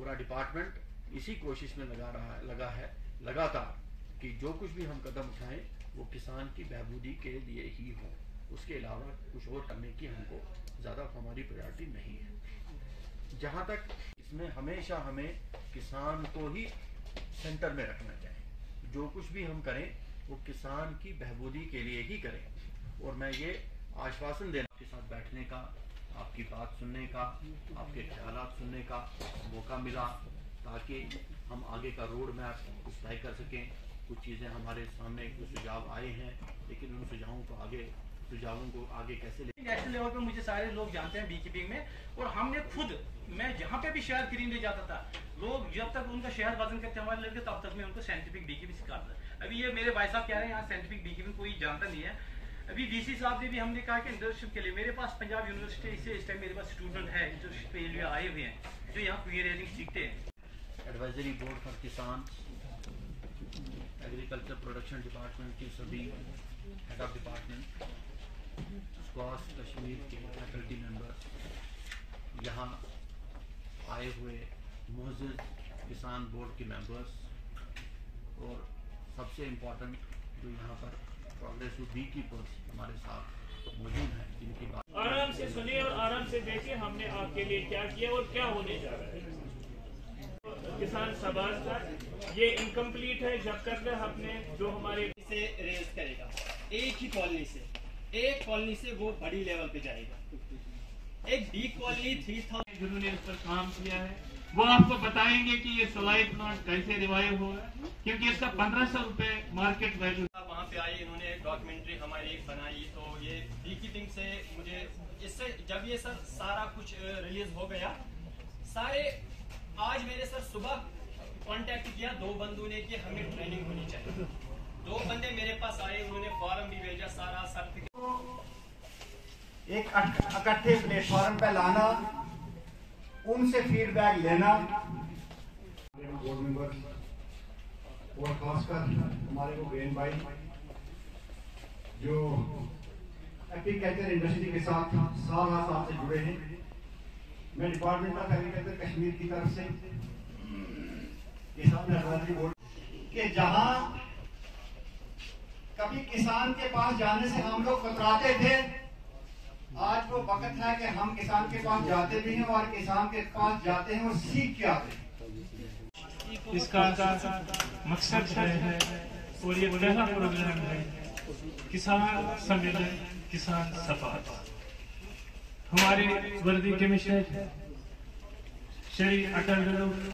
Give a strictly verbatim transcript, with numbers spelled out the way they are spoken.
हमारा डिपार्टमेंट इसी कोशिश में लगा रहा है लगा है लगातार कि जो कुछ भी हम कदम उठाएं वो किसान की बहबूदी के लिए ही हो, उसके अलावा कुछ और करने की हमको ज़्यादा हमारी प्रायोरिटी नहीं है। जहाँ तक इसमें हमेशा हमें किसान को ही सेंटर में रखना चाहिए। जो कुछ भी हम करें वो किसान की बहबूदी के लिए ही करें। और मैं ये आश्वासन देना, आपके साथ बैठने का, आपकी बात सुनने का, आपके ख्यालात सुनने का मौका मिला ताकि हम आगे का रोड मैप कुछ तय कर सकें। कुछ चीज़ें हमारे सामने कुछ सुझाव आए हैं, लेकिन उन सुझावों को आगे सुझावों को आगे कैसे ले। नेशनल लेवल पे मुझे सारे लोग जानते हैं बी कीपिंग में, और हमने खुद, मैं जहाँ पे भी शहर खरीदने जाता था, लोग जब तक उनका शहर वजन करते हमारे लड़के तब तक मैं उनको साइंटिफिक बी कीपिंग सिखाता था। अभी ये मेरे भाई साहब कह रहे हैं यहाँ साइंटिफिक बी कीपिंग कोई जानता नहीं है। अभी वीसी साहब ने भी हमने कहा कि इंटर्नशिप के लिए मेरे पास पंजाब यूनिवर्सिटी से इस टाइम मेरे पास स्टूडेंट है इंटर्नशिप के लिए आए हुए हैं जो यहाँ क्वियर रेयरिंग सीखते हैं। Advisory board for Kisan, agriculture production department के सभी head of department, SKUAST Kashmir के फैकल्टी मेंबर्स, यहाँ आए हुए मोअज़्ज़िज़ किसान बोर्ड के मेंबर्स, और सबसे इम्पोर्टेंट जो यहाँ पर प्रोग्रेसिव बी कीपर्स हमारे साथ मौजूद हैं, जिनकी बात आराम से सुनिए और आराम से देखिए हमने आपके लिए क्या किया और क्या होने जा रहा है। किसान सभा का ये इनकम्प्लीट है जब तक हमने जो हमारे से रेज करेगा, एक ही कॉलोनी से, एक कॉलोनी से वो बड़ी लेवल पे जाएगा। एक बी कॉलोनी थ्री थाउजेंड जिन्होंने इस पर काम किया है वो आपको बताएंगे कि ये सलाई प्लांट कैसे रिवाइव होगा, क्योंकि इसका पंद्रह सौ रुपए मार्केट वैल्यू। वहाँ पे आए, इन्होंने एक डॉक्यूमेंट्री हमारी बनाई, तो ये बी कीपिंग से मुझे इससे जब ये सर सारा कुछ रिलीज हो गया, सारे आज मेरे सर सुबह कांटेक्ट किया दो बंदों ने कि हमें ट्रेनिंग होनी चाहिए। दो बंदे मेरे पास आए, उन्होंने फॉर्म भी भेजा, सारा सर्टिफिकेट एक इकट्ठे प्लेटफॉर्म पे लाना, उनसे फीडबैक लेना। बोर्ड मेंबर और खासकर हमारे को बेन भाई जो एग्रीकल्चर इंडस्ट्री के साथ साल हर साल से जुड़े हैं। मैं डिपार्टमेंट ऑफ एग्रीकल्चर कश्मीर की तरफ से किसान एडवाइजरी बोर्ड के जहां कभी किसान के पास जाने से हम लोग कतराते थे, आज वो वक्त है कि हम किसान के पास जाते भी हैं और किसान के पास जाते हैं और सीख के आते हैं। इसका मकसद है और ये पहला प्रोग्राम है किसान सम्मेलन, किसान सभा। हमारे वर्दी कमिश्नर श्री अटल